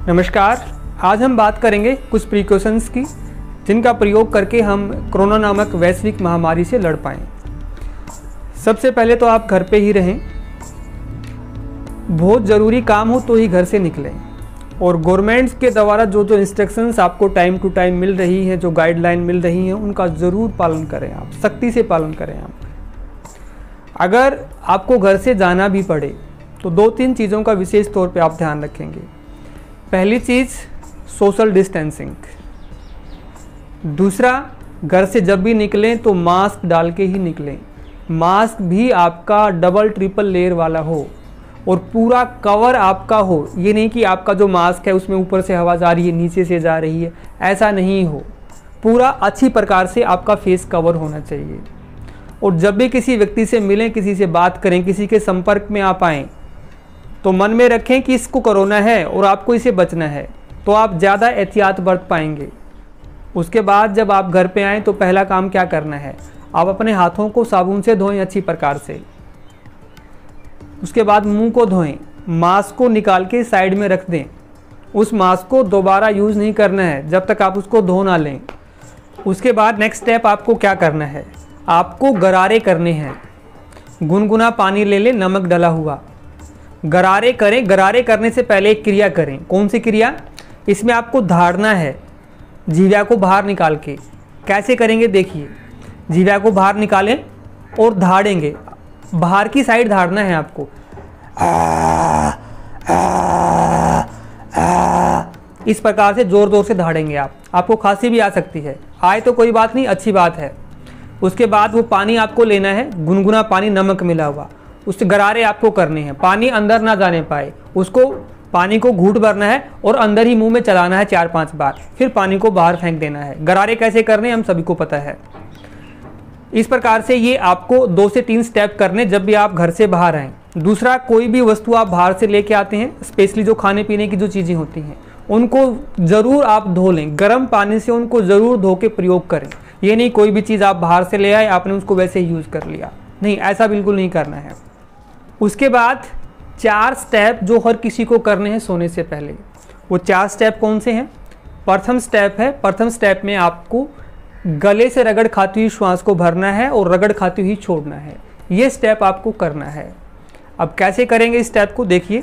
नमस्कार। आज हम बात करेंगे कुछ प्रिकॉशंस की जिनका प्रयोग करके हम कोरोना नामक वैश्विक महामारी से लड़ पाएँ। सबसे पहले तो आप घर पे ही रहें, बहुत ज़रूरी काम हो तो ही घर से निकलें और गवर्नमेंट्स के द्वारा जो इंस्ट्रक्शंस आपको टाइम टू टाइम मिल रही हैं, जो गाइडलाइन मिल रही हैं, उनका ज़रूर पालन करें। आप सख्ती से पालन करें। आप अगर आपको घर से जाना भी पड़े तो 2-3 चीज़ों का विशेष तौर पे आप ध्यान रखेंगे। पहली चीज़ सोशल डिस्टेंसिंग। दूसरा, घर से जब भी निकलें तो मास्क डाल के ही निकलें। मास्क भी आपका डबल ट्रिपल लेयर वाला हो और पूरा कवर आपका हो। ये नहीं कि आपका जो मास्क है उसमें ऊपर से हवा जा रही है, नीचे से जा रही है, ऐसा नहीं हो। पूरा अच्छी प्रकार से आपका फेस कवर होना चाहिए। और जब भी किसी व्यक्ति से मिलें, किसी से बात करें, किसी के संपर्क में आप आएँ तो मन में रखें कि इसको कोरोना है और आपको इसे बचना है, तो आप ज़्यादा एहतियात बरत पाएंगे। उसके बाद जब आप घर पे आएँ तो पहला काम क्या करना है, आप अपने हाथों को साबुन से धोएं अच्छी प्रकार से। उसके बाद मुंह को धोएं, मास्क को निकाल के साइड में रख दें। उस मास्क को दोबारा यूज़ नहीं करना है जब तक आप उसको धो ना लें। उसके बाद नेक्स्ट स्टेप आपको क्या करना है, आपको गरारे करने हैं। गुनगुना पानी ले लें, नमक डला हुआ, गरारे करें। गरारे करने से पहले एक क्रिया करें। कौन सी क्रिया? इसमें आपको धाड़ना है जीवा को बाहर निकाल के। कैसे करेंगे देखिए, जीवा को बाहर निकालें और धाड़ेंगे, बाहर की साइड धाड़ना है आपको। इस प्रकार से जोर जोर से धाड़ेंगे आप। आपको खांसी भी आ सकती है, आए तो कोई बात नहीं, अच्छी बात है। उसके बाद वो पानी आपको लेना है, गुनगुना पानी नमक मिला हुआ, उससे गरारे आपको करने हैं। पानी अंदर ना जाने पाए, उसको पानी को घूंट भरना है और अंदर ही मुंह में चलाना है 4-5 बार, फिर पानी को बाहर फेंक देना है। गरारे कैसे करने हम सभी को पता है। इस प्रकार से ये आपको 2 से 3 स्टेप करने जब भी आप घर से बाहर आएँ। दूसरा, कोई भी वस्तु आप बाहर से लेके आते हैं, स्पेशली जो खाने पीने की जो चीज़ें होती हैं, उनको ज़रूर आप धो लें। गर्म पानी से उनको ज़रूर धो के प्रयोग करें। ये नहीं कोई भी चीज़ आप बाहर से ले आए, आपने उसको वैसे ही यूज़ कर लिया, नहीं, ऐसा बिल्कुल नहीं करना है। उसके बाद 4 स्टेप जो हर किसी को करने हैं सोने से पहले। वो 4 स्टेप कौन से हैं? प्रथम स्टेप में आपको गले से रगड़ खाती हुई श्वास को भरना है और रगड़ खाती हुई छोड़ना है। ये स्टेप आपको करना है। अब कैसे करेंगे इस स्टेप को देखिए।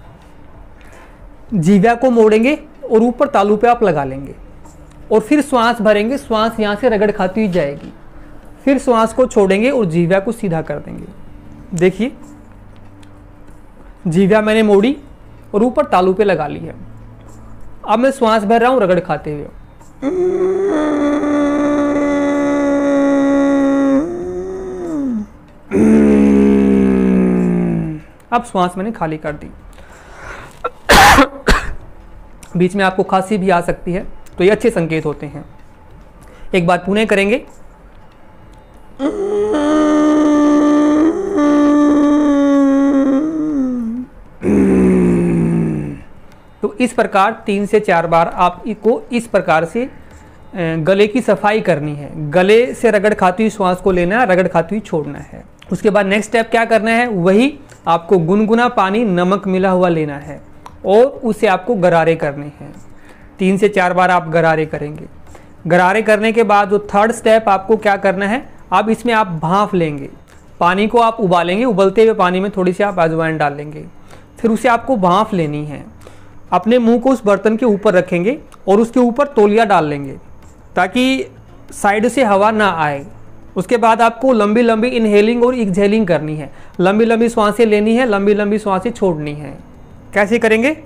जीवा को मोड़ेंगे और ऊपर तालू पे आप लगा लेंगे और फिर श्वास भरेंगे। श्वास यहाँ से रगड़ खाती हुई जाएगी, फिर श्वास को छोड़ेंगे और जीवा को सीधा कर देंगे। देखिए, जीवा मैंने मोड़ी और ऊपर तालू पे लगा ली है। अब मैं श्वास भर रहा हूं रगड़ खाते हुए। अब श्वास मैंने खाली कर दी। बीच में आपको खांसी भी आ सकती है, तो ये अच्छे संकेत होते हैं। एक बार पुनः करेंगे। तो इस प्रकार 3 से 4 बार आपको इस प्रकार से गले की सफाई करनी है। गले से रगड़ खाती हुई श्वास को लेना है, रगड़ खाती हुई छोड़ना है। उसके बाद नेक्स्ट स्टेप क्या करना है, वही आपको गुनगुना पानी नमक मिला हुआ लेना है और उसे आपको गरारे करने हैं। 3 से 4 बार आप गरारे करेंगे। गरारे करने के बाद जो थर्ड स्टेप आपको क्या करना है, अब इसमें आप भांप लेंगे। पानी को आप उबालेंगे, उबलते हुए पानी में थोड़ी सी आप अजवाइन डाल लेंगे, फिर उसे आपको भांप लेनी है। अपने मुंह को उस बर्तन के ऊपर रखेंगे और उसके ऊपर तौलिया डाल लेंगे ताकि साइड से हवा ना आए। उसके बाद आपको लंबी लंबी इनहेलिंग और एक्सहेलिंग करनी है। लंबी लंबी सांसें लेनी है, लंबी लंबी सांसें छोड़नी है। कैसे करेंगे?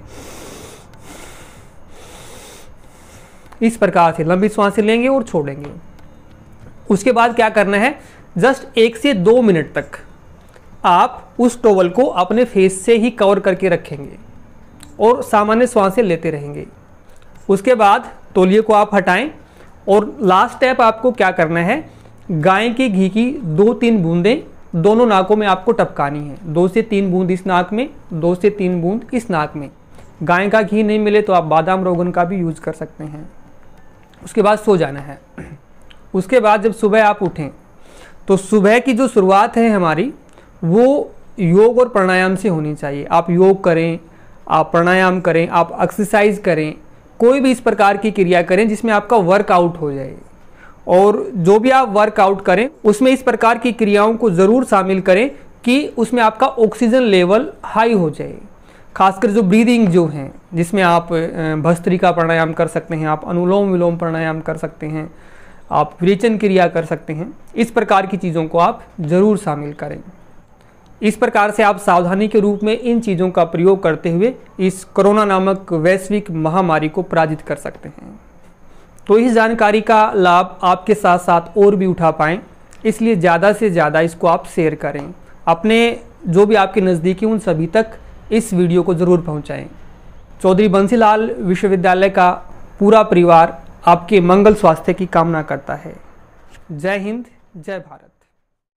इस प्रकार से लंबी सांसें लेंगे और छोड़ेंगे। उसके बाद क्या करना है, जस्ट 1 से 2 मिनट तक आप उस टॉवल को अपने फेस से ही कवर करके रखेंगे और सामान्य सांसें लेते रहेंगे। उसके बाद तौलिए को आप हटाएं और लास्ट स्टेप आपको क्या करना है, गाय के घी की 2-3 बूंदें दोनों नाकों में आपको टपकानी है। 2 से 3 बूंद इस नाक में, 2 से 3 बूंद इस नाक में। गाय का घी नहीं मिले तो आप बादाम रोगन का भी यूज़ कर सकते हैं। उसके बाद सो जाना है। उसके बाद जब सुबह आप उठें तो सुबह की जो शुरुआत है हमारी, वो योग और प्राणायाम से होनी चाहिए। आप योग करें, आप प्राणायाम करें, आप एक्सरसाइज करें, कोई भी इस प्रकार की क्रिया करें जिसमें आपका वर्कआउट हो जाए। और जो भी आप वर्कआउट करें उसमें इस प्रकार की क्रियाओं को ज़रूर शामिल करें कि उसमें आपका ऑक्सीजन लेवल हाई हो जाए। खासकर जो ब्रीदिंग जो है, जिसमें आप भस्त्रिका प्राणायाम कर सकते हैं, आप अनुलोम विलोम प्राणायाम कर सकते हैं, आप विरेचन क्रिया कर सकते हैं। इस प्रकार की चीज़ों को आप ज़रूर शामिल करें। इस प्रकार से आप सावधानी के रूप में इन चीज़ों का प्रयोग करते हुए इस कोरोना नामक वैश्विक महामारी को पराजित कर सकते हैं। तो इस जानकारी का लाभ आपके साथ साथ और भी उठा पाएँ, इसलिए ज़्यादा से ज़्यादा इसको आप शेयर करें। अपने जो भी आपके नज़दीकी उन सभी तक इस वीडियो को ज़रूर पहुंचाएं। चौधरी बंसीलाल विश्वविद्यालय का पूरा परिवार आपके मंगल स्वास्थ्य की कामना करता है। जय हिंद, जय भारत।